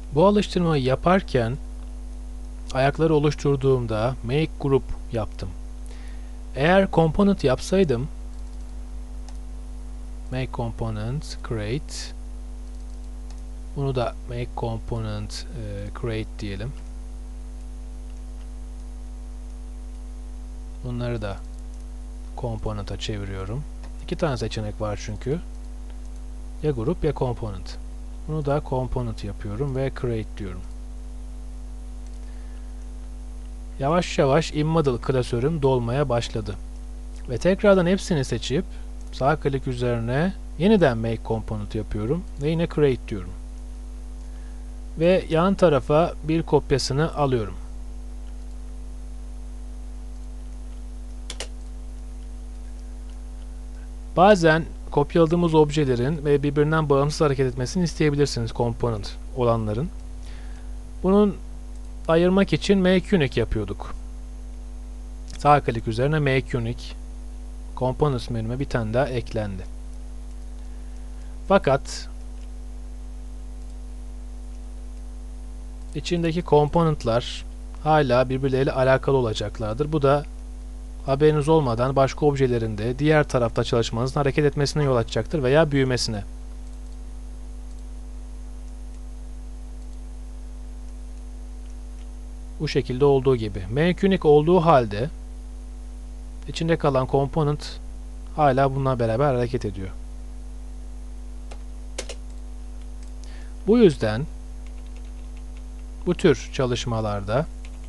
Bu alıştırmayı yaparken ayakları oluşturduğumda make group yaptım. Eğer component yapsaydım make component create, bunu da make component create diyelim. Bunları da component'a çeviriyorum. İki tane seçenek var çünkü. Ya grup ya component. Bunu da component yapıyorum ve create diyorum. Yavaş yavaş InModel klasörüm dolmaya başladı. Ve tekrardan hepsini seçip sağ klik üzerine yeniden make component yapıyorum ve yine create diyorum. Ve yan tarafa bir kopyasını alıyorum. Bazen kopyaladığımız objelerin ve birbirinden bağımsız hareket etmesini isteyebilirsiniz component olanların. Bunun ayırmak için make unique yapıyorduk. Sağ klik üzerine make unique. Components menüme bir tane daha eklendi. Fakat içindeki componentlar hala birbirleriyle alakalı olacaklardır. Bu da haberiniz olmadan başka objelerin de diğer tarafta çalışmanızın hareket etmesine yol açacaktır veya büyümesine. Bu şekilde olduğu gibi. Make unique olduğu halde içinde kalan component hala bununla beraber hareket ediyor. Bu yüzden bu tür çalışmalarda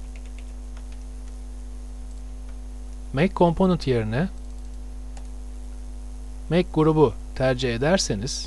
make component yerine make grubu tercih ederseniz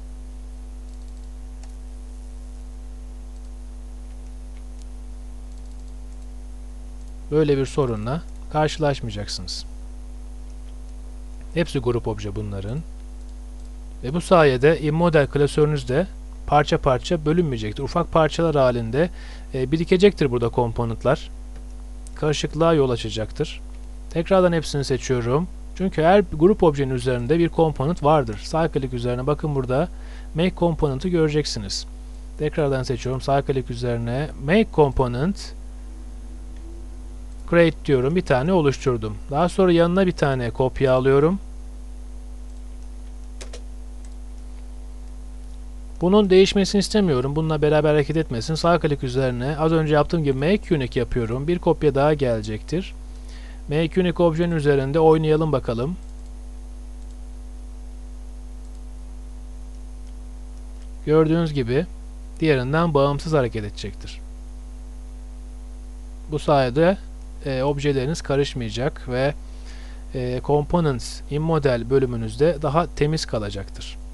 böyle bir sorunla karşılaşmayacaksınız. Hepsi grup obje bunların. Ve bu sayede InModel klasörünüzde parça parça bölünmeyecektir. Ufak parçalar halinde birikecektir burada komponentler. Karışıklığa yol açacaktır. Tekrardan hepsini seçiyorum. Çünkü her grup objenin üzerinde bir komponent vardır. Sağ klik üzerine bakın burada make component'ı göreceksiniz. Tekrardan seçiyorum. Sağ klik üzerine make component create diyorum. Bir tane oluşturdum. Daha sonra yanına bir tane kopya alıyorum. Bunun değişmesini istemiyorum. Bununla beraber hareket etmesin. Sağ klik üzerine az önce yaptığım gibi make unique yapıyorum. Bir kopya daha gelecektir. Make unique objenin üzerinde oynayalım bakalım. Gördüğünüz gibi diğerinden bağımsız hareket edecektir. Bu sayede objeleriniz karışmayacak ve Components InModel bölümünüzde daha temiz kalacaktır.